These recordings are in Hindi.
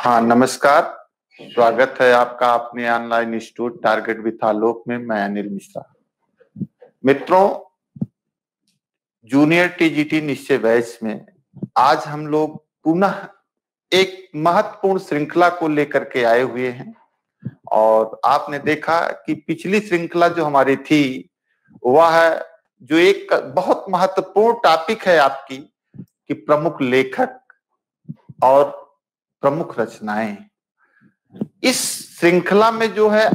हाँ, नमस्कार। स्वागत है आपका अपने online institute target with Alok में। मैं अनिल मिश्रा। मित्रों, जूनियर टीजीटी निश्चय बैच में आज हम लोग पुनः एक महत्वपूर्ण श्रृंखला को लेकर के आए हुए हैं। और आपने देखा कि पिछली श्रृंखला जो हमारी थी वह जो एक बहुत महत्वपूर्ण टॉपिक है आपकी कि प्रमुख लेखक और प्रमुख रचनाएं। इस श्रृंखला में जो है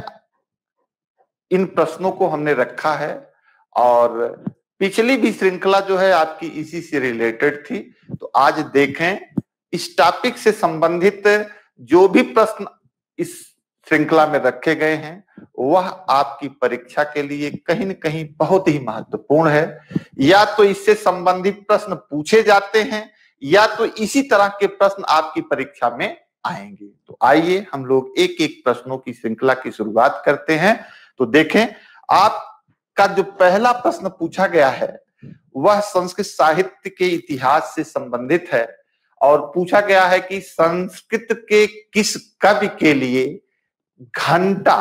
इन प्रश्नों को हमने रखा है और पिछली भी श्रृंखला जो है आपकी इसी से रिलेटेड थी। तो आज देखें इस टॉपिक से संबंधित जो भी प्रश्न इस श्रृंखला में रखे गए हैं वह आपकी परीक्षा के लिए कहीं न कहीं बहुत ही महत्वपूर्ण है। या तो इससे संबंधित प्रश्न पूछे जाते हैं या तो इसी तरह के प्रश्न आपकी परीक्षा में आएंगे। तो आइए हम लोग एक एक प्रश्नों की श्रृंखला की शुरुआत करते हैं। तो देखें, आपका जो पहला प्रश्न पूछा गया है वह संस्कृत साहित्य के इतिहास से संबंधित है और पूछा गया है कि संस्कृत के किस कवि के लिए घंटा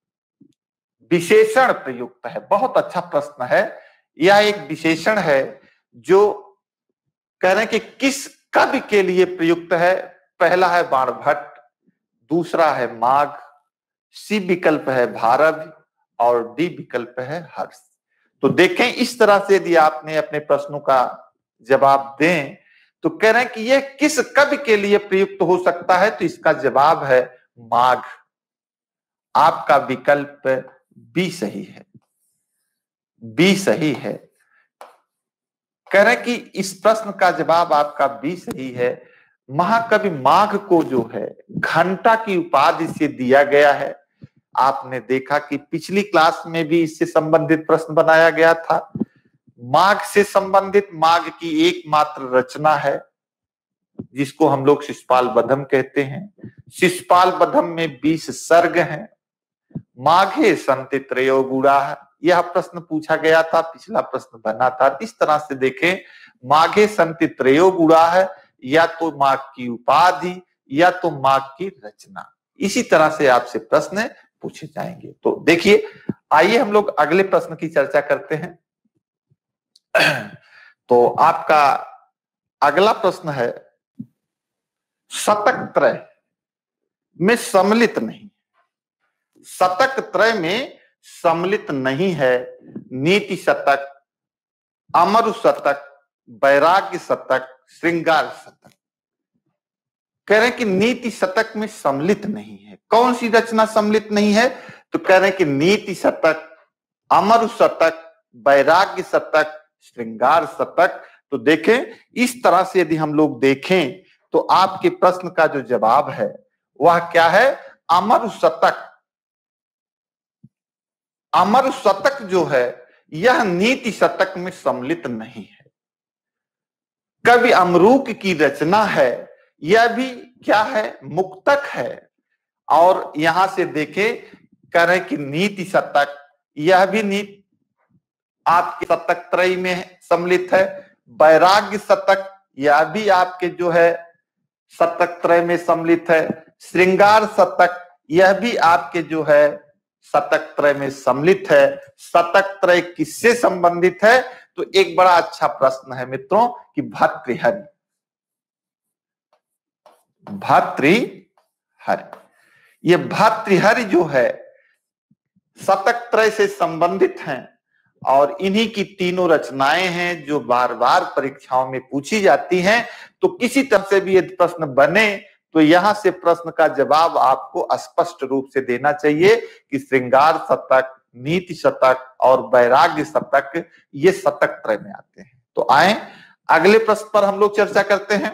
विशेषण प्रयुक्त है। बहुत अच्छा प्रश्न है। यह एक विशेषण है जो कह रहे हैं कि किस कवि के लिए प्रयुक्त है। पहला है बाणभट्ट, दूसरा है माघ, सी विकल्प है भारव और डी विकल्प है हर्ष। तो देखें, इस तरह से यदि आपने अपने प्रश्नों का जवाब दें तो कह रहे हैं कि यह किस कवि के लिए प्रयुक्त हो सकता है। तो इसका जवाब है माघ। आपका विकल्प बी सही है। बी सही है। कह रहे हैं कि इस प्रश्न का जवाब आपका बी सही है। महाकवि माघ को जो है घंटा की उपाधि से दिया गया है। आपने देखा कि पिछली क्लास में भी इससे संबंधित प्रश्न बनाया गया था। माघ से संबंधित माघ की एकमात्र रचना है जिसको हम लोग शिशुपाल बधम कहते हैं। शिशुपाल बधम में 20 सर्ग हैं। माघे संति त्रयो गुणाः, यह प्रश्न पूछा गया था, पिछला प्रश्न बना था। इस तरह से देखें, माघे संति त्रयो गुणाः या तो माघ की उपाधि या तो माघ की रचना, इसी तरह से आपसे प्रश्न पूछे जाएंगे। तो देखिए, आइए हम लोग अगले प्रश्न की चर्चा करते हैं। तो आपका अगला प्रश्न है, शतक त्रय में सम्मिलित नहीं। शतक त्रय में सम्मिलित नहीं है नीति शतक, अमरु शतक, वैराग्य शतक, श्रृंगार शतक। कह रहे हैं कि नीति शतक में सम्मिलित नहीं है। कौन सी रचना सम्मिलित नहीं है? तो कह रहे हैं कि नीति शतक, अमरु शतक, वैराग्य शतक, श्रृंगार शतक। तो देखें, इस तरह से यदि हम लोग देखें तो आपके प्रश्न का जो जवाब है वह क्या है? अमरु शतक। अमरु शतक जो है यह नीति शतक में सम्मिलित नहीं है। कवि अमरूक की रचना है, यह भी क्या है? मुक्तक है। और यहां से देखें, कह रहे कि नीति शतक, यह भी नीति आपके शतक त्रय में सम्मिलित है। वैराग्य शतक, यह भी आपके जो है शतक त्रय में सम्मिलित है। श्रृंगार शतक, यह भी आपके जो है शतक त्रय में सम्मिलित है। शतक त्रय किससे संबंधित है? तो एक बड़ा अच्छा प्रश्न है मित्रों कि भर्तृहरि। भर्तृहरि, ये भर्तृहरि जो है शतक त्रय से संबंधित हैं और इन्हीं की तीनों रचनाएं हैं जो बार बार परीक्षाओं में पूछी जाती हैं। तो किसी तरह से भी यदि प्रश्न बने तो यहां से प्रश्न का जवाब आपको स्पष्ट रूप से देना चाहिए कि श्रृंगार शतक, नीति शतक और वैराग्य शतक ये शतक त्रय में आते हैं। तो आए अगले प्रश्न पर हम लोग चर्चा करते हैं।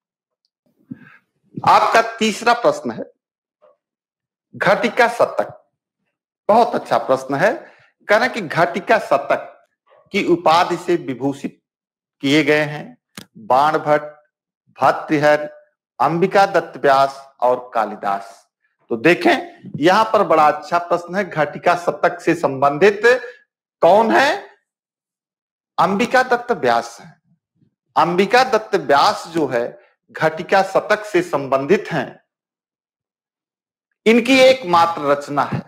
आपका तीसरा प्रश्न है, घटिका शतक। बहुत अच्छा प्रश्न है। कह रहे हैं कि घटिका शतक की उपाधि से विभूषित किए गए हैं बाणभट्ट, भर्तृहरि, अंबिका दत्त व्यास और कालिदास। तो देखें, यहां पर बड़ा अच्छा प्रश्न है। घटिका शतक से संबंधित कौन है? अंबिका दत्त व्यास है। अंबिका दत्त व्यास जो है घटिका शतक से संबंधित हैं इनकी एकमात्र रचना है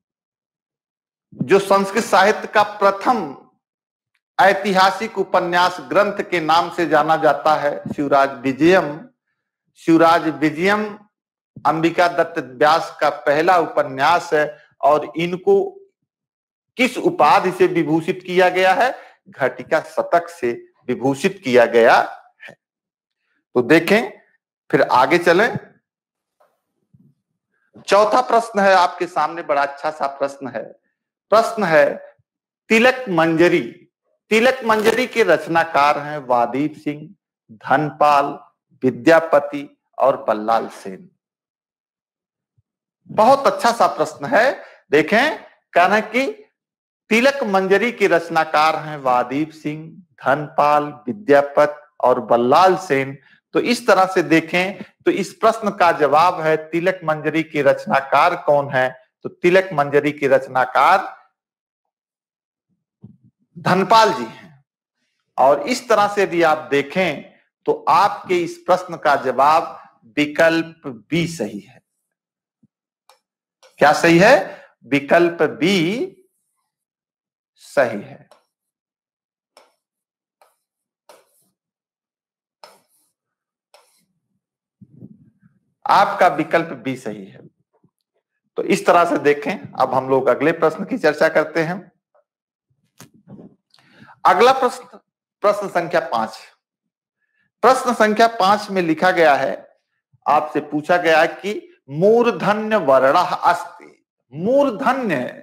जो संस्कृत साहित्य का प्रथम ऐतिहासिक उपन्यास ग्रंथ के नाम से जाना जाता है, शिवराज विजयम। शिवराज विजयम अंबिका दत्त व्यास का पहला उपन्यास है और इनको किस उपाधि से विभूषित किया गया है? घटिका शतक से विभूषित किया गया है। तो देखें, फिर आगे चलें। चौथा प्रश्न है आपके सामने, बड़ा अच्छा सा प्रश्न है। प्रश्न है तिलक मंजरी। तिलक मंजरी के रचनाकार हैं वादीप सिंह, धनपाल, विद्यापति और बल्लाल सेन। बहुत अच्छा सा प्रश्न है। देखें, कहना है कि तिलक मंजरी के रचनाकार हैं वादीप सिंह, धनपाल, विद्यापति और बल्लाल सेन। तो इस तरह से देखें तो इस प्रश्न का जवाब है तिलक मंजरी के रचनाकार कौन है? तो तिलक मंजरी के रचनाकार धनपाल जी हैं। और इस तरह से भी आप देखें तो आपके इस प्रश्न का जवाब विकल्प बी सही है। क्या सही है? विकल्प बी सही है। आपका विकल्प बी सही है। तो इस तरह से देखें, अब हम लोग अगले प्रश्न की चर्चा करते हैं। अगला प्रश्न, प्रश्न संख्या 5। प्रश्न संख्या 5 में लिखा गया है, आपसे पूछा गया है कि मूर्धन्य वर्णः अस्ति। मूर्धन्य,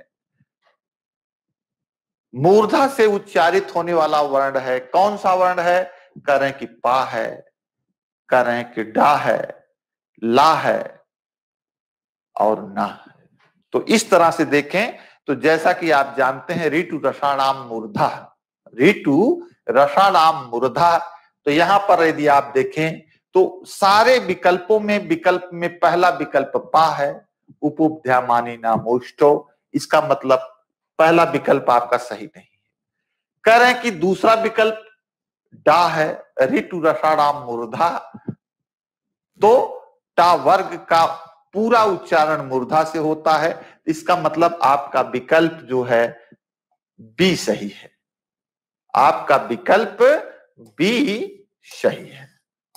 मूर्धा से उच्चारित होने वाला वर्ण है। कौन सा वर्ण है? कह रहे हैं कि पा है, कह रहे हैं कि डा है, ला है और ना है। तो इस तरह से देखें तो जैसा कि आप जानते हैं ऋतु रसाणाम मूर्धा, ऋतु रसाणाम मूर्धा। तो यहां पर यदि आप देखें तो सारे विकल्पों में विकल्प में पहला विकल्प पा है, उपध्यामानी नामोष्टो। इसका मतलब पहला विकल्प आपका सही नहीं है। कह रहे हैं कि दूसरा विकल्प डा है, ऋतु रसाणाम मूर्धा। तो टा वर्ग का पूरा उच्चारण मूर्धा से होता है। इसका मतलब आपका विकल्प जो है बी सही है। आपका विकल्प बी सही है।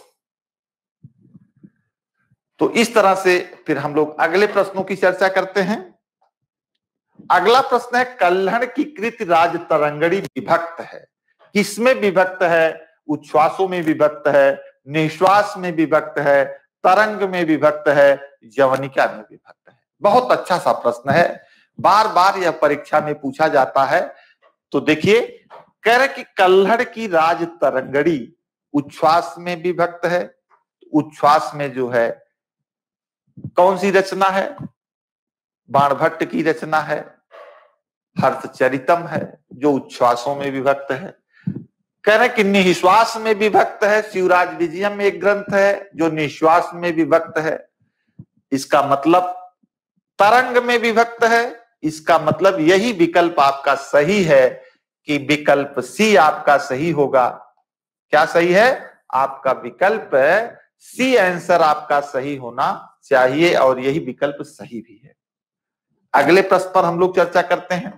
तो इस तरह से फिर हम लोग अगले प्रश्नों की चर्चा करते हैं। अगला प्रश्न है कल्हड़ की कृत राज तरंगड़ी विभक्त है। किसमें विभक्त है? उच्छ्वासों में विभक्त है, निश्वास में विभक्त है, तरंग में विभक्त है, जवनिका में विभक्त है। बहुत अच्छा सा प्रश्न है, बार बार यह परीक्षा में पूछा जाता है। तो देखिए, कह रहे कि कल्हड़ की राज तरंगड़ी उच्छ्वास में विभक्त है। उच्छ्वास में जो है कौन सी रचना है? बाणभट्ट की रचना है, हर्षचरितम है जो उच्छ्वासों में विभक्त है। कह रहे कि निश्वास में विभक्त है, शिवराज विजयम में एक ग्रंथ है जो निश्वास में विभक्त है। इसका मतलब तरंग में विभक्त है। इसका मतलब यही विकल्प आपका सही है कि विकल्प सी आपका सही होगा। क्या सही है? आपका विकल्प सी आंसर आपका सही होना चाहिए और यही विकल्प सही भी है। अगले प्रश्न पर हम लोग चर्चा करते हैं।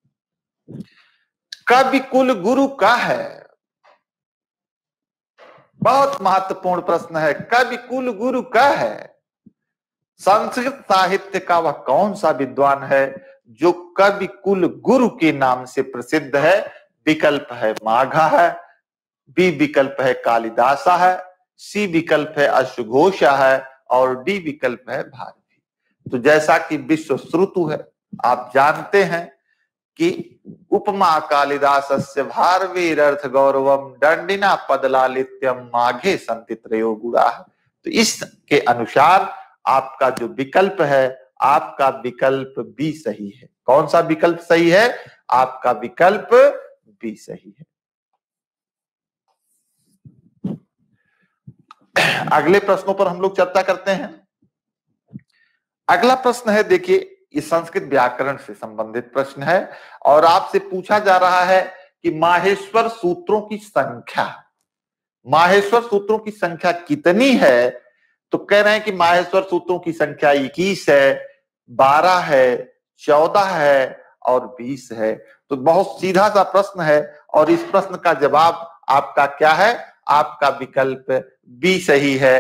कवि कुल गुरु का है? बहुत महत्वपूर्ण प्रश्न है। कवि कुल गुरु का है? संस्कृत साहित्य का वह कौन सा विद्वान है जो कवि कुल गुरु के नाम से प्रसिद्ध है? विकल्प है माघा है, बी विकल्प है कालिदासा है, सी विकल्प है अश्वघोषा है और डी विकल्प है भारती। तो जैसा कि विश्व श्रुतु है, आप जानते हैं कि उपमा कालिदासस्य भारवीरर्थ गौरवम दंडिना पदलालित्यम माघे संति त्रयो गुणा। तो इसके अनुसार आपका जो विकल्प है, आपका विकल्प बी सही है। कौन सा विकल्प सही है? आपका विकल्प बी सही है। अगले प्रश्नों पर हम लोग चर्चा करते हैं। अगला प्रश्न है, देखिए, ये संस्कृत व्याकरण से संबंधित प्रश्न है और आपसे पूछा जा रहा है कि माहेश्वर सूत्रों की संख्या, माहेश्वर सूत्रों की संख्या कितनी है? तो कह रहे हैं कि माहेश्वर सूत्रों की संख्या 21 है, 12 है, 14 है और 20 है। तो बहुत सीधा सा प्रश्न है और इस प्रश्न का जवाब आपका क्या है? आपका विकल्प बी सही है।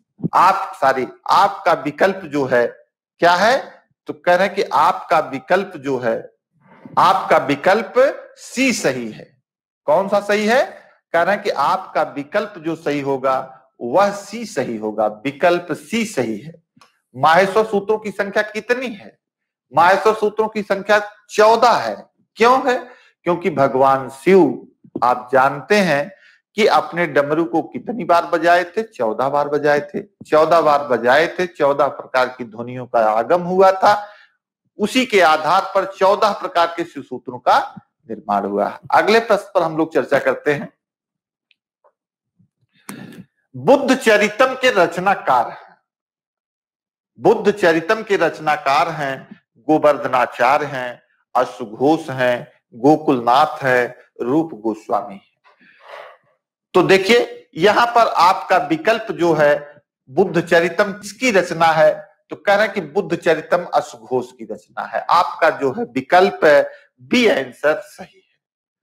आपका विकल्प जो है क्या है? तो कह रहे हैं कि आपका विकल्प जो है, आपका विकल्प सी सही है। कौन सा सही है? कह रहे हैं कि आपका विकल्प जो सही होगा वह सी सही होगा, विकल्प सी सही है। माहेश्वर सूत्रों की संख्या कितनी है? माहेश्वर सूत्रों की संख्या 14 है। क्यों है? क्योंकि भगवान शिव आप जानते हैं कि अपने डमरू को कितनी बार बजाए थे? 14 बार बजाए थे। 14 बार बजाए थे, 14 प्रकार की ध्वनियों का आगम हुआ था। उसी के आधार पर 14 प्रकार के शिव सूत्रों का निर्माण हुआ। अगले प्रश्न पर हम लोग चर्चा करते हैं। बुद्ध चरितम के रचनाकार हैं, बुद्ध चरितम के रचनाकार हैं गोवर्धनाचार्य हैं, अश्वघोष हैं, गोकुलनाथ है, रूप गोस्वामी है। तो देखिए यहां पर आपका विकल्प जो है बुद्ध चरितम किसकी रचना है? तो कह रहे हैं कि बुद्ध चरितम अश्वघोष की रचना है। आपका जो है विकल्प है बी आंसर सही है,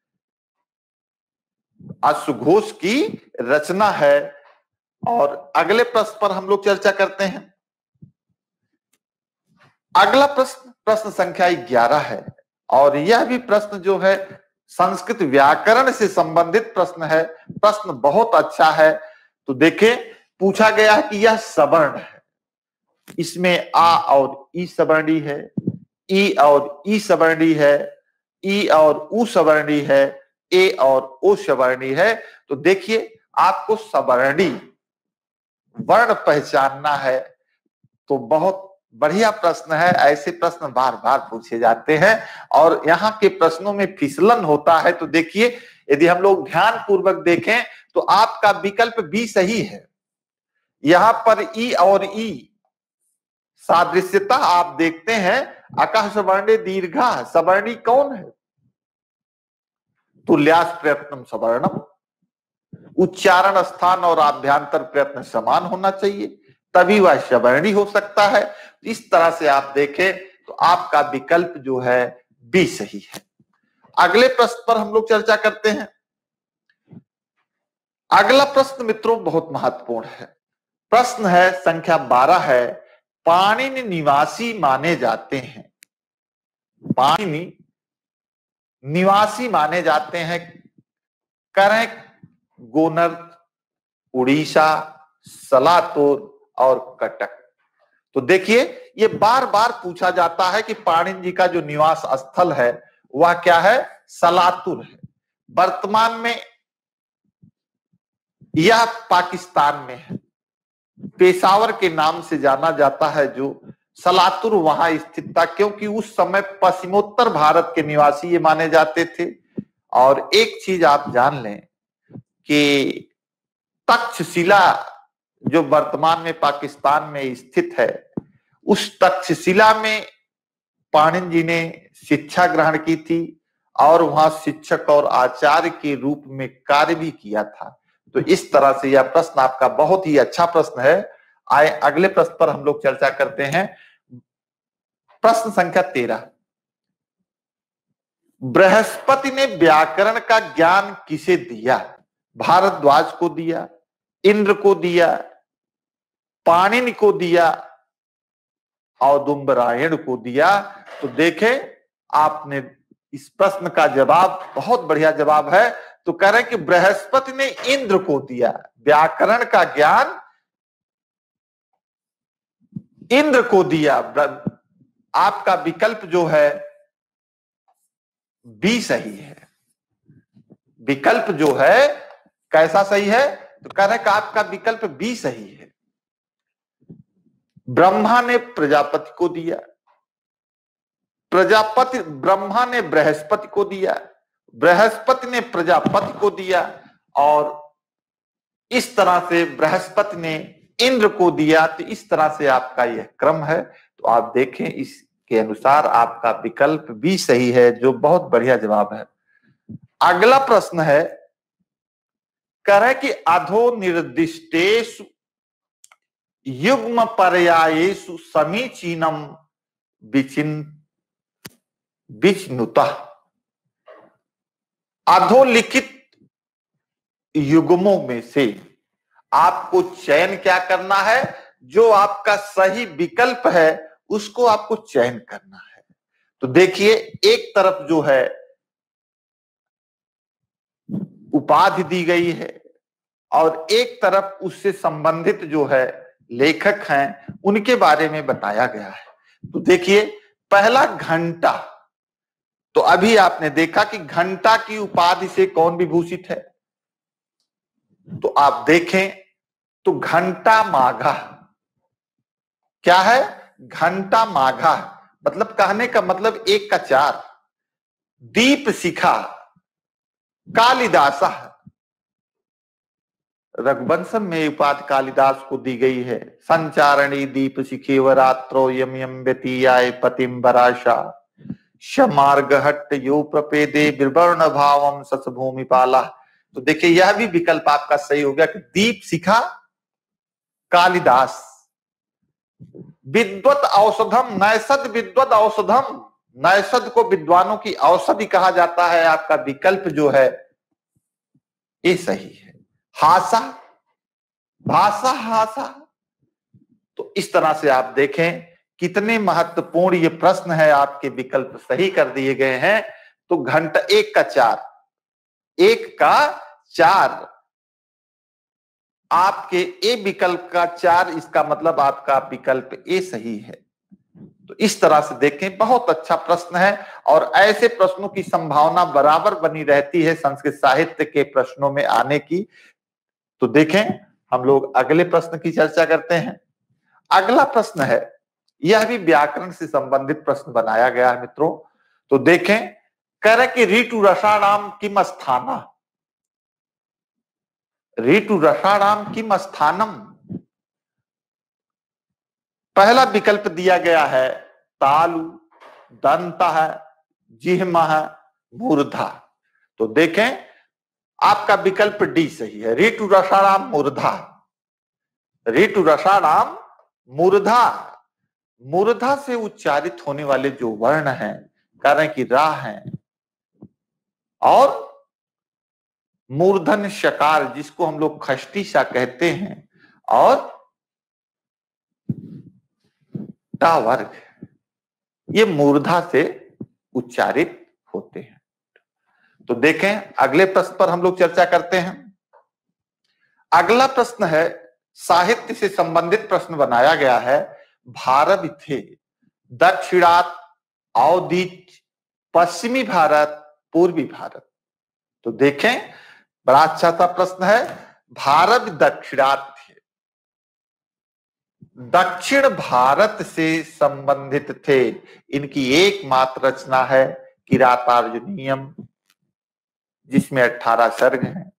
अश्वघोष की रचना है। और अगले प्रश्न पर हम लोग चर्चा करते हैं। अगला प्रश्न प्रश्न संख्या 11 है और यह भी प्रश्न जो है संस्कृत व्याकरण से संबंधित प्रश्न है। प्रश्न बहुत अच्छा है। तो देखें पूछा गया है कि यह सवर्ण है, इसमें आ और ई सवर्णी है, ई और ई सवर्णी है, ई और उ सवर्णी है, ए और ओ सवर्णी है। तो देखिए आपको सवर्णी वर्ण पहचानना है। तो बहुत बढ़िया प्रश्न है। ऐसे प्रश्न बार बार पूछे जाते हैं और यहाँ के प्रश्नों में फिसलन होता है। तो देखिए यदि हम लोग ध्यान पूर्वक देखें तो आपका विकल्प बी सही है। यहां पर ई और ई सादृश्यता आप देखते हैं, अकः सवर्णे दीर्घा, सवर्णी कौन है? तुल्यास प्रयत्नम सवर्णम, उच्चारण स्थान और आभ्यंतर प्रयत्न समान होना चाहिए तभी वह सवर्णी हो सकता है। इस तरह से आप देखें तो आपका विकल्प जो है बी सही है। अगले प्रश्न पर हम लोग चर्चा करते हैं। अगला प्रश्न मित्रों बहुत महत्वपूर्ण है। प्रश्न है संख्या 12 है, पाणिनि निवासी माने जाते हैं, पाणिनि निवासी माने जाते हैं करें गोनर्क, उड़ीसा, सलातूर और कटक। तो देखिए ये बार बार पूछा जाता है कि पाणिनि जी का जो निवास स्थल है वह क्या है? सलातूर है। वर्तमान में यह पाकिस्तान में है, पेशावर के नाम से जाना जाता है। जो सलातूर वहां स्थित था क्योंकि उस समय पश्चिमोत्तर भारत के निवासी ये माने जाते थे। और एक चीज आप जान लें कि तक्षशिला जो वर्तमान में पाकिस्तान में स्थित है, उस तक्षशिला में पाणिनि जी ने शिक्षा ग्रहण की थी और वहां शिक्षक और आचार्य के रूप में कार्य भी किया था। तो इस तरह से यह प्रश्न आपका बहुत ही अच्छा प्रश्न है। आए अगले प्रश्न पर हम लोग चर्चा करते हैं। प्रश्न संख्या 13, बृहस्पति ने व्याकरण का ज्ञान किसे दिया? भारद्वाज को दिया, इंद्र को दिया, पाणिनि को दिया, औदुंबरायण को दिया। तो देखें आपने इस प्रश्न का जवाब बहुत बढ़िया जवाब है। तो कह रहे हैं कि बृहस्पति ने इंद्र को दिया, व्याकरण का ज्ञान इंद्र को दिया। आपका विकल्प जो है बी सही है। विकल्प जो है कैसा सही है? तो कह रहे हैं कि आपका विकल्प बी सही है। ब्रह्मा ने प्रजापति को दिया, प्रजापति ब्रह्मा ने बृहस्पति को दिया, बृहस्पति ने प्रजापति को दिया और इस तरह से बृहस्पति ने इंद्र को दिया। तो इस तरह से आपका यह क्रम है। तो आप देखें इसके अनुसार आपका विकल्प भी सही है, जो बहुत बढ़िया जवाब है। अगला प्रश्न है, कह रहे कि अधो निर्दिष्टेषु युग्म पर्यायेषु समीचीनम विचिनुतः। अधोलिखित युग्मों में से आपको चयन क्या करना है, जो आपका सही विकल्प है उसको आपको चयन करना है। तो देखिए, एक तरफ जो है उपाधि दी गई है और एक तरफ उससे संबंधित जो है लेखक हैं उनके बारे में बताया गया है। तो देखिए, पहला घंटा, तो अभी आपने देखा कि घंटा की उपाधि से कौन विभूषित है, तो आप देखें तो घंटा माघा। क्या है? घंटा माघा, मतलब कहने का मतलब एक का चार। दीप शिखा कालिदास, रघुवंशम में उपाधि कालिदास को दी गई है। संचारणी दीप शिखेव रात्रो यम यम व्यतीयाय पतिम बराशा शमार्गहट्ट यो प्रपेदे विवर्ण भावम सस भूमिपाला। तो देखिए, यह भी विकल्प आपका सही हो गया कि दीप शिखा कालिदास। विद्वत औषधम नैषध विद्वत औषधम, नैषध को विद्वानों की औषधि कहा जाता है। आपका विकल्प जो है ये सही है। हासा भाषा हासा। तो इस तरह से आप देखें कितने महत्वपूर्ण ये प्रश्न है, आपके विकल्प सही कर दिए गए हैं। तो घंटा एक का चार, एक का चार, आपके ए विकल्प का चार, इसका मतलब आपका विकल्प ए सही है। तो इस तरह से देखें, बहुत अच्छा प्रश्न है और ऐसे प्रश्नों की संभावना बराबर बनी रहती है संस्कृत साहित्य के प्रश्नों में आने की। तो देखें, हम लोग अगले प्रश्न की चर्चा करते हैं। अगला प्रश्न है, यह भी व्याकरण से संबंधित प्रश्न बनाया गया है मित्रों। तो देखें, कह रहे कि ऋतु रसाणाम किम स्थाना, ऋतु रसाणाम किम स्थानम। पहला विकल्प दिया गया है तालु, दंतः, जिह्मः, मूर्धा। तो देखें, आपका विकल्प डी सही है, ऋतु रसाणाम मूर्धा। ऋतु रसाणाम मूर्धा, मूर्धा से उच्चारित होने वाले जो वर्ण हैं, कारण की रा है, और मूर्धन शकार जिसको हम लोग खष्टी सा कहते हैं, और टा वर्ग, ये मूर्धा से उच्चारित होते हैं। तो देखें, अगले प्रश्न पर हम लोग चर्चा करते हैं। अगला प्रश्न है, साहित्य से संबंधित प्रश्न बनाया गया है। भारत थे दक्षिणात, अवधिच, पश्चिमी भारत, पूर्वी भारत। तो देखें, बड़ा अच्छा सा प्रश्न है। भारत दक्षिणात थे, दक्षिण भारत से संबंधित थे। इनकी एकमात्र रचना है किरातार्जुनीयम, जिसमें 18 सर्ग हैं,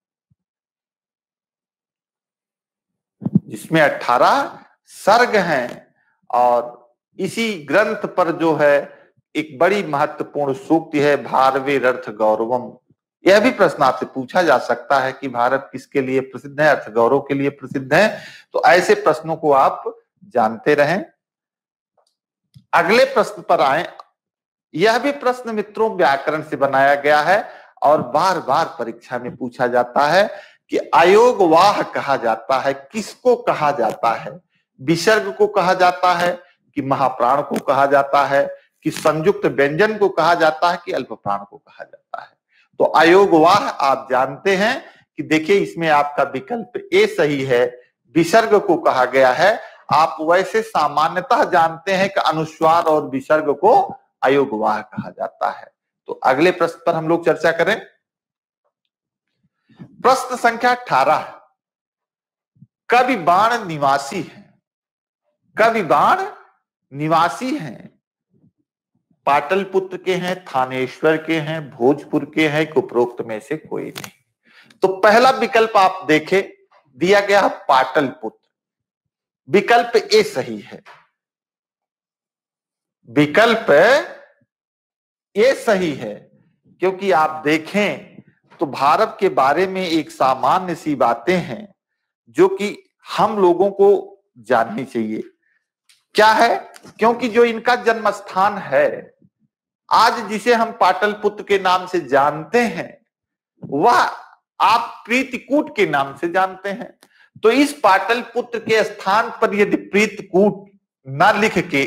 जिसमें 18 सर्ग हैं। और इसी ग्रंथ पर जो है एक बड़ी महत्वपूर्ण सूक्ति है, भारवे अर्थ गौरवम। यह भी प्रश्न आपसे पूछा जा सकता है कि भारत किसके लिए प्रसिद्ध है, अर्थ गौरव के लिए प्रसिद्ध है। तो ऐसे प्रश्नों को आप जानते रहें। अगले प्रश्न पर आए। यह भी प्रश्न मित्रों व्याकरण से बनाया गया है और बार बार परीक्षा में पूछा जाता है कि अयोगवाह कहा जाता है, किसको कहा जाता है? विसर्ग को कहा जाता है कि महाप्राण को कहा जाता है कि संयुक्त व्यंजन को कहा जाता है कि अल्प प्राण को कहा जाता है? तो अयोगवाह आप जानते हैं कि देखिए, इसमें आपका विकल्प ए सही है, विसर्ग को कहा गया है। आप वैसे सामान्यतः जानते हैं कि अनुस्वार और विसर्ग को अयोगवाह कहा जाता है। तो अगले प्रश्न पर हम लोग चर्चा करें। प्रश्न संख्या 18, कवि बाण निवासी है, कवि बाण निवासी हैं, पाटलिपुत्र के हैं, थानेश्वर के हैं, भोजपुर के हैं, उपरोक्त में से कोई नहीं। तो पहला विकल्प आप देखें, दिया गया पाटलिपुत्र, विकल्प ए सही है, विकल्प ए सही है। क्योंकि आप देखें तो भारत के बारे में एक सामान्य सी बातें हैं जो कि हम लोगों को जाननी चाहिए। क्या है? क्योंकि जो इनका जन्म स्थान है, आज जिसे हम पाटलिपुत्र के नाम से जानते हैं, वह आप प्रीतिकूट के नाम से जानते हैं। तो इस पाटलिपुत्र के स्थान पर यदि प्रीतिकूट न लिख के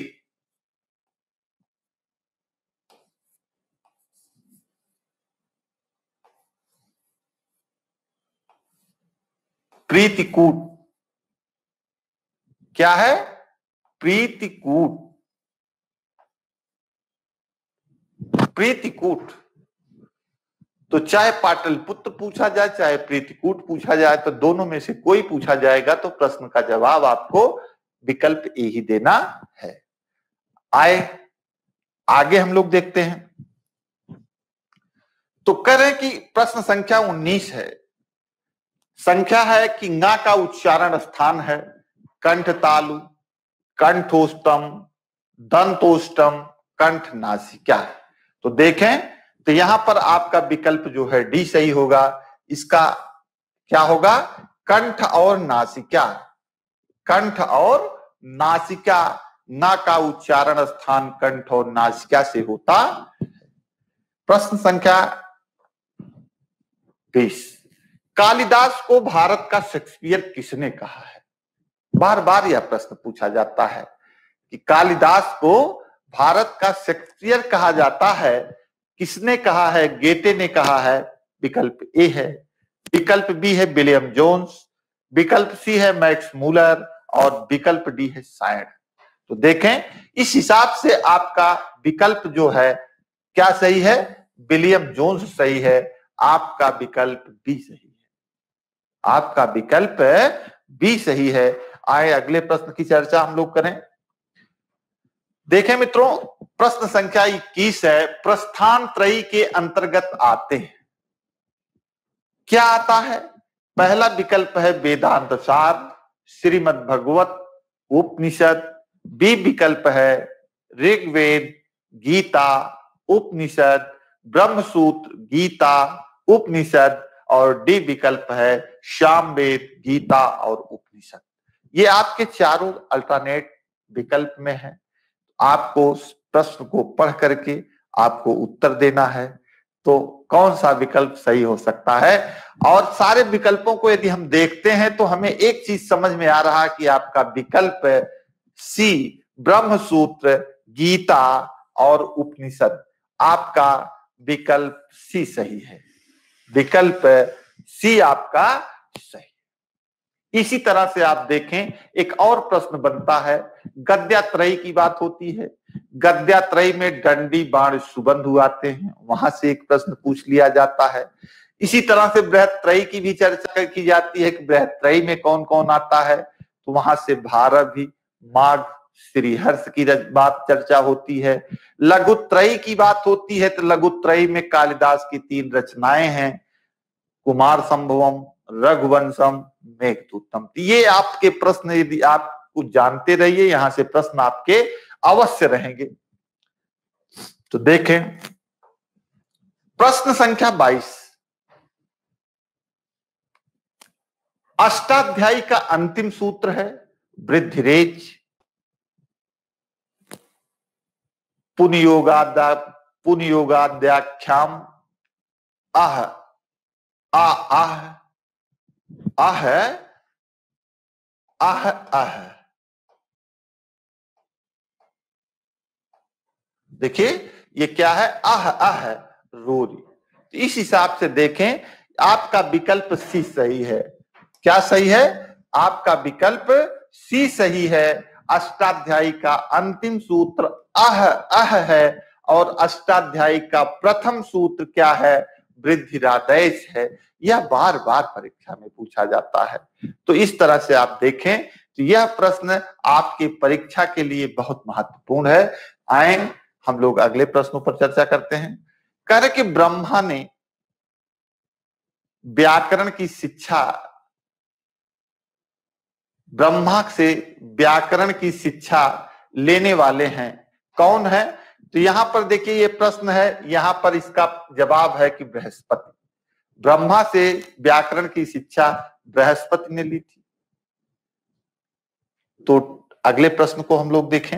प्रीतिकूट, क्या है? प्रीतिकूट, प्रीतिकूट। तो चाहे पाटलिपुत्र पूछा जाए, चाहे प्रीतिकूट पूछा जाए, तो दोनों में से कोई पूछा जाएगा तो प्रश्न का जवाब आपको विकल्प ए ही देना है। आए आगे हम लोग देखते हैं। तो कह रहे हैं कि प्रश्न संख्या 19 है। संख्या है कि ङा का उच्चारण स्थान है कंठ तालु, कंठोष्टम, दंतोष्टम, कंठ नासिका। तो देखें तो यहां पर आपका विकल्प जो है डी सही होगा। इसका क्या होगा? कंठ और नासिका, कंठ और नासिका। ना का उच्चारण स्थान कंठ और नासिका से होता। प्रश्न संख्या 20, कालिदास को भारत का शेक्सपियर किसने कहा है? बार बार यह प्रश्न पूछा जाता है कि कालिदास को भारत का शेक्सपियर कहा जाता है, किसने कहा है? गेटे ने कहा है। विकल्प ए है। विकल्प बी है विलियम जोन्स, विकल्प सी है मैक्स मूलर और विकल्प डी है साइड। तो देखें इस हिसाब से आपका विकल्प जो है क्या सही है? विलियम जोन्स सही है। आपका विकल्प बी सही है। आपका विकल्प बी सही है। आए अगले प्रश्न की चर्चा हम लोग करें। देखें मित्रों, प्रश्न संख्या 21 है। प्रस्थान त्रयी के अंतर्गत आते हैं, क्या आता है? पहला विकल्प है वेदांत सार, श्रीमद् भगवत उपनिषद। बी विकल्प है ऋग्वेद, गीता, उपनिषद, ब्रह्मसूत्र, गीता, उपनिषद। और डी विकल्प है सामवेद, गीता और उपनिषद। ये आपके चारों अल्टरनेट विकल्प में है। आपको प्रश्न को पढ़ करके आपको उत्तर देना है तो कौन सा विकल्प सही हो सकता है। और सारे विकल्पों को यदि हम देखते हैं तो हमें एक चीज समझ में आ रहा है कि आपका विकल्प सी ब्रह्मसूत्र, गीता और उपनिषद, आपका विकल्प सी सही है। विकल्प सी आपका सही। इसी तरह से आप देखें एक और प्रश्न बनता है। गद्यात्रयी की बात होती है। गद्यात्रयी में डंडी, बाण, सुबंधु आते हैं, वहां से एक प्रश्न पूछ लिया जाता है। इसी तरह से बृहत्त्रयी की भी चर्चा की जाती है कि बृहत्त्रयी में कौन कौन आता है, तो वहां से भारवी, माघ, श्रीहर्ष की बात चर्चा होती है। लघुत्रयी की बात होती है तो लघुत्रयी में कालिदास की 3 रचनाएं हैं, कुमार संभवम, रघुवंशम, मेघदूतम। ये आपके प्रश्न यदि आप कुछ जानते रहिए, यहां से प्रश्न आपके अवश्य रहेंगे। तो देखें प्रश्न संख्या 22, अष्टाध्यायी का अंतिम सूत्र है वृद्धिरेच, पुनयोगाद्याख्याम, आह आह आह आह आह। देखिए ये क्या है? आह आह रोरी। तो इस हिसाब से देखें आपका विकल्प सी सही है। क्या सही है? आपका विकल्प सी सही है। अष्टाध्यायी का अंतिम सूत्र आह आह है और अष्टाध्यायी का प्रथम सूत्र क्या है? वृद्धिरादेश है। यह बार बार परीक्षा में पूछा जाता है। तो इस तरह से आप देखें तो यह प्रश्न आपकी परीक्षा के लिए बहुत महत्वपूर्ण है। आए हम लोग अगले प्रश्नों पर चर्चा करते हैं। कह रहे कि ब्रह्मा ने व्याकरण की शिक्षा, ब्रह्मा से व्याकरण की शिक्षा लेने वाले हैं, कौन है? तो यहां पर देखिए ये प्रश्न है, यहां पर इसका जवाब है कि बृहस्पति। ब्रह्मा से व्याकरण की शिक्षा बृहस्पति ने ली थी। तो अगले प्रश्न को हम लोग देखें।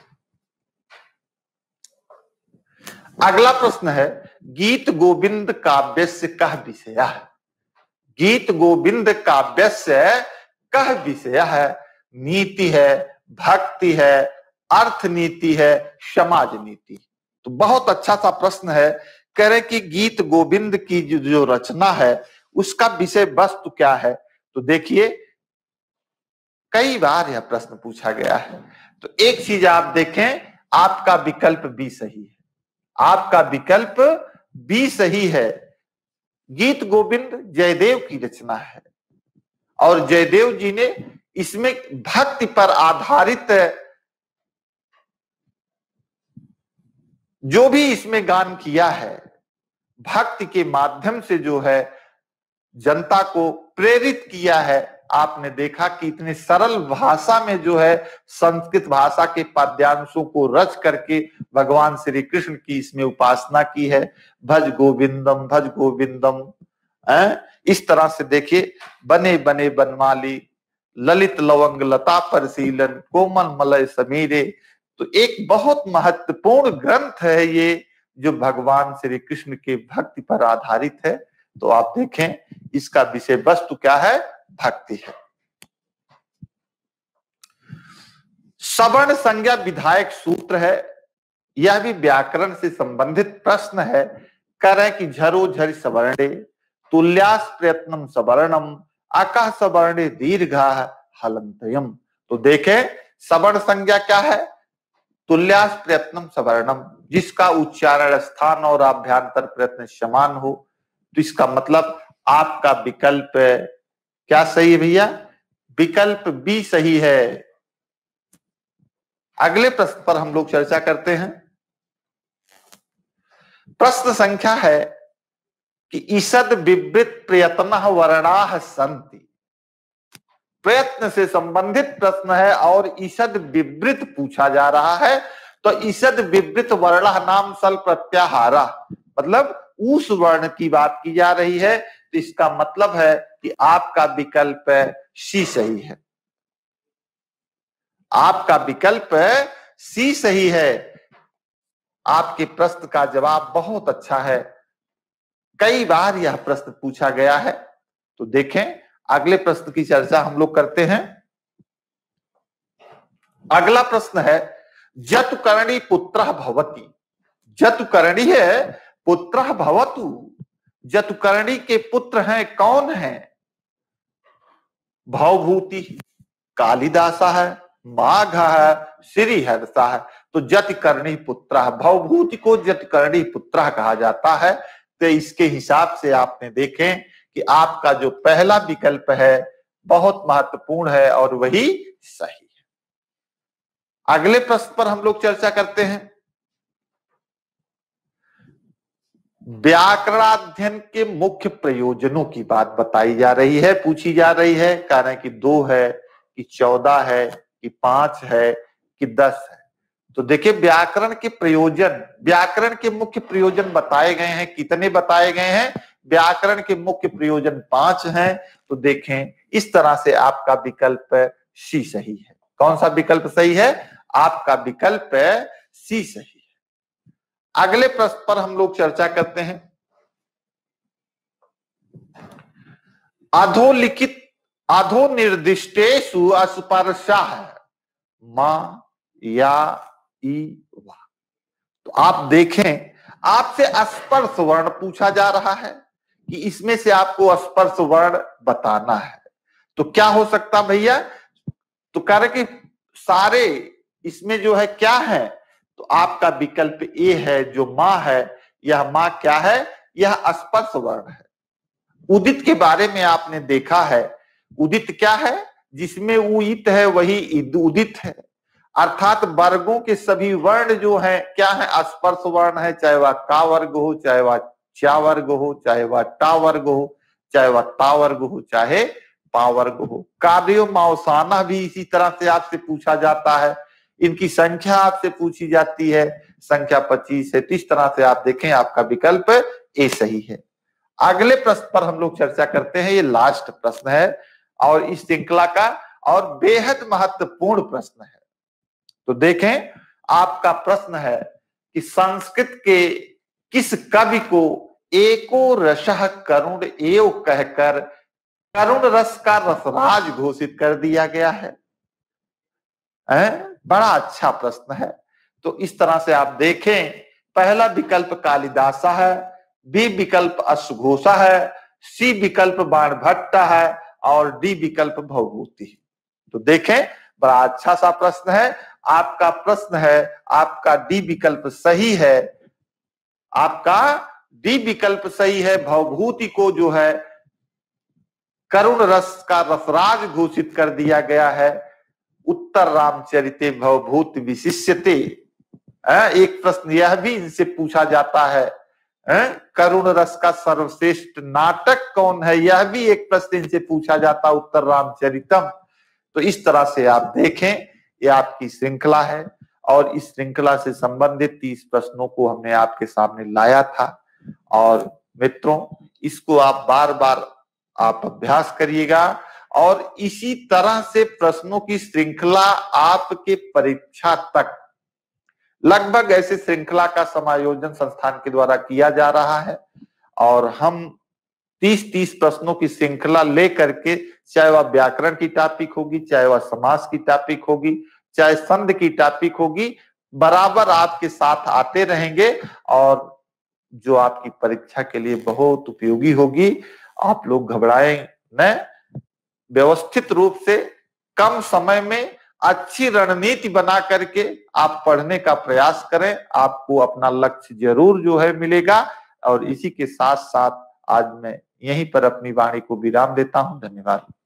अगला प्रश्न है, गीत गोविंद काव्यस्य कः विषयः। गीत गोविंद काव्यस्य कः विषयः। नीति है, भक्ति है, अर्थ नीति है, समाज नीति। तो बहुत अच्छा सा प्रश्न है। कह रहे कि गीत गोविंद की जो रचना है उसका विषय वस्तु क्या है। तो देखिए कई बार यह प्रश्न पूछा गया है। तो एक चीज आप देखें, आपका विकल्प बी सही है। आपका विकल्प बी सही है। गीत गोविंद जयदेव की रचना है और जयदेव जी ने इसमें भक्ति पर आधारित जो भी इसमें गान किया है, भक्ति के माध्यम से जो है जनता को प्रेरित किया है। आपने देखा कि इतने सरल भाषा में जो है संस्कृत भाषा के पद्यांशों को रच करके भगवान श्री कृष्ण की इसमें उपासना की है। भज गोविंदम भज गोविंदम। इस तरह से देखिए, बने बने बनमाली, ललित लवंग लता परशीलन, कोमल मलय समीरे। तो एक बहुत महत्वपूर्ण ग्रंथ है ये, जो भगवान श्री कृष्ण के भक्ति पर आधारित है। तो आप देखें इसका विषय वस्तु क्या है, भक्ति है। सवर्ण संज्ञा विधायक सूत्र है। यह भी व्याकरण से संबंधित प्रश्न है। कह रहे कि झरो झरि सवर्णे, तुल्यास प्रयत्नम सवर्णम, अकः सवर्णे दीर्घा हलंतयम। तो देखें सवर्ण संज्ञा क्या है, तुल्यास प्रयत्नम सवर्णम, जिसका उच्चारण स्थान और आभ्यंतर प्रयत्न समान हो। तो इसका मतलब आपका विकल्प क्या सही है भैया, विकल्प बी सही है। अगले प्रश्न पर हम लोग चर्चा करते हैं। प्रश्न संख्या है कि ईषद विवृत प्रयत्न वर्णाः सन्ति। प्रयत्न से संबंधित प्रश्न है और ईषद विवृत पूछा जा रहा है। तो ईषद विवृत वर्णः नाम सल प्रत्याहारा, मतलब उस वर्ण की बात की जा रही है। तो इसका मतलब है कि आपका विकल्प सी सही है। आपका विकल्प सी सही है। आपके प्रश्न का जवाब बहुत अच्छा है। कई बार यह प्रश्न पूछा गया है। तो देखें अगले प्रश्न की चर्चा हम लोग करते हैं। अगला प्रश्न है, जतुकर्णी पुत्रः भवति। जतुकर्णी है पुत्रः भवतु। जतुकर्णी के पुत्र हैं, कौन है? भवभूति, कालिदासा है, माघ है, श्रीहर्षा है। तो जतुकर्णी पुत्रः, भवभूति को जतुकर्णी पुत्रः कहा जाता है। तो इसके हिसाब से आपने देखें कि आपका जो पहला विकल्प है बहुत महत्वपूर्ण है और वही सही है। अगले प्रश्न पर हम लोग चर्चा करते हैं। व्याकरणाध्ययन के मुख्य प्रयोजनों की बात बताई जा रही है, पूछी जा रही है। कारण कि 2 है कि 14 है कि 5 है कि 10 है। तो देखिए व्याकरण के प्रयोजन, व्याकरण के मुख्य प्रयोजन बताए गए हैं। कितने बताए गए हैं? व्याकरण के मुख्य प्रयोजन 5 हैं। तो देखें इस तरह से आपका विकल्प सी सही है। कौन सा विकल्प सही है? आपका विकल्प सी सही है। अगले प्रश्न पर हम लोग चर्चा करते हैं। अधोलिखित अधोनिर्दिष्टेषु स्पर्शः मा या ई वा। तो आप देखें आपसे स्पर्श वर्ण पूछा जा रहा है कि इसमें से आपको स्पर्श वर्ण बताना है। तो क्या हो सकता भैया? तो कह रहे कि सारे इसमें जो है क्या है, तो आपका विकल्प ए है जो मां है। यह मां क्या है? यह स्पर्श वर्ण है। उदित के बारे में आपने देखा है, उदित क्या है? जिसमें उदित है वही उदित है। अर्थात वर्गों के सभी वर्ण जो है क्या है? स्पर्श वर्ण है। चाहे वह का वर्ग हो, चाहे वह चा वर्ग हो, चाहे वह टा वर्ग हो, चाहे वह ता वर्ग हो, चाहे पा वर्ग हो। कार्यो मावसाना भी इसी तरह से आपसे पूछा जाता है। इनकी संख्या आपसे पूछी जाती है, संख्या 25 है। तो इस तरह से आप देखें आपका विकल्प ए सही है। अगले प्रश्न पर हम लोग चर्चा करते हैं। ये लास्ट प्रश्न है और इस श्रृंखला का और बेहद महत्वपूर्ण प्रश्न है। तो देखें, आपका प्रश्न है कि संस्कृत के किस कवि को एको रसः करुण एव कहकर करुण रस का रसराज घोषित कर दिया गया है? बड़ा अच्छा प्रश्न है। तो इस तरह से आप देखें, पहला विकल्प कालिदासा है, बी विकल्प अश्वघोषा है, सी विकल्प बाणभट्ट है और डी विकल्प भवभूति। तो देखें, बड़ा अच्छा सा प्रश्न है। आपका प्रश्न है, आपका डी विकल्प सही है, आपका डी विकल्प सही है। भवभूति को जो है करुण रस का रसराज घोषित कर दिया गया है। उत्तर रामचरिते भवभूत विशिष्यते। एक प्रश्न यह भी इनसे पूछा जाता है, करुण रस का सर्वश्रेष्ठ नाटक कौन है? यह भी एक प्रश्न इनसे पूछा जाता, उत्तर रामचरितम। तो इस तरह से आप देखें, ये आपकी श्रृंखला है और इस श्रृंखला से संबंधित 30 प्रश्नों को हमने आपके सामने लाया था। और मित्रों, इसको आप बार बार आप अभ्यास करिएगा और इसी तरह से प्रश्नों की श्रृंखला आपके परीक्षा तक लगभग ऐसे श्रृंखला का समायोजन संस्थान के द्वारा किया जा रहा है। और हम 30 प्रश्नों की श्रृंखला लेकर के, चाहे वह व्याकरण की टॉपिक होगी, चाहे वह समास की टॉपिक होगी, चाहे संध की टॉपिक होगी, बराबर आपके साथ आते रहेंगे और जो आपकी परीक्षा के लिए बहुत उपयोगी होगी। आप लोग घबराएं न, व्यवस्थित रूप से कम समय में अच्छी रणनीति बना करके आप पढ़ने का प्रयास करें, आपको अपना लक्ष्य जरूर जो है मिलेगा। और इसी के साथ साथ आज मैं यहीं पर अपनी वाणी को विराम देता हूं। धन्यवाद।